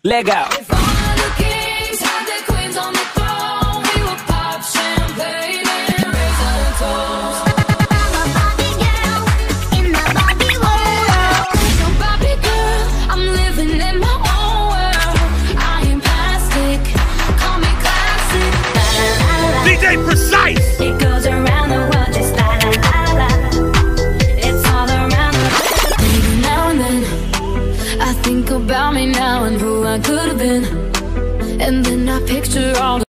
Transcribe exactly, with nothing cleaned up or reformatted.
Let go. If all of the kings had their queens on the throne, we would pop champagne and raise our toast. I'm a Barbie girl in my Barbie world. So Barbie girl, I'm living in my own world. I am plastic, call me classic. La, la, la, la. D J Precise. It goes around the world just la la la la. It's all around the world. Maybe now and then I think about me now and who I could have been, and then I picture all the